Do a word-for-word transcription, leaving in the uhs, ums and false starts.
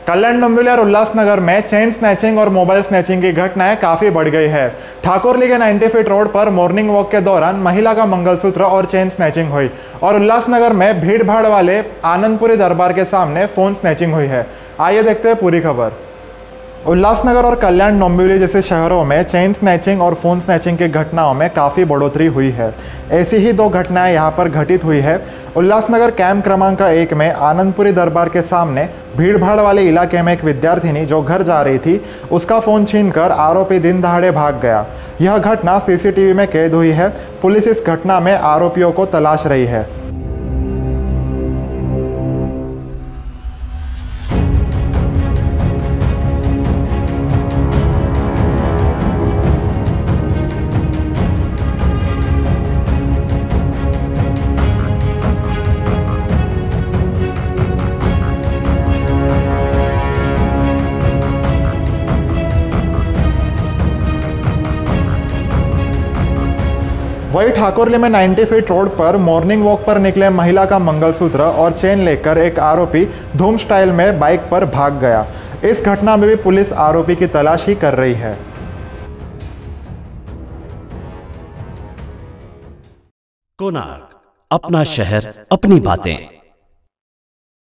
कल्याण डोंबिवली और उल्लासनगर में chain snatching और मोबाइल स्नैचिंग की घटनाएं काफी बढ़ गई है। ठाकुरली के नब्बे फीट रोड पर मॉर्निंग वॉक के दौरान महिला का मंगलसूत्र और चेन स्नैचिंग हुई और उल्लासनगर में भीड़ भाड़ वाले आनंदपुरी दरबार के सामने फोन स्नैचिंग हुई है। आइए देखते हैं पूरी खबर। उल्लासनगर और कल्याण डोंबिवली जैसे शहरों में चेन स्नैचिंग और फ़ोन स्नैचिंग की घटनाओं में काफ़ी बढ़ोतरी हुई है। ऐसी ही दो घटनाएं यहां पर घटित हुई है। उल्लासनगर कैंप क्रमांक एक में आनंदपुरी दरबार के सामने भीड़भाड़ वाले इलाके में एक विद्यार्थिनी जो घर जा रही थी उसका फ़ोन छीनकर आरोपी दिन दहाड़े भाग गया। यह घटना सीसीटीवी में कैद हुई है। पुलिस इस घटना में आरोपियों को तलाश रही है। वही ठाकुरली में नब्बे फीट रोड पर मॉर्निंग वॉक पर निकले महिला का मंगलसूत्र और चेन लेकर एक आरोपी धूम स्टाइल में बाइक पर भाग गया। इस घटना में भी पुलिस आरोपी की तलाश ही कर रही है। कोणार्क, अपना शहर, अपनी बातें।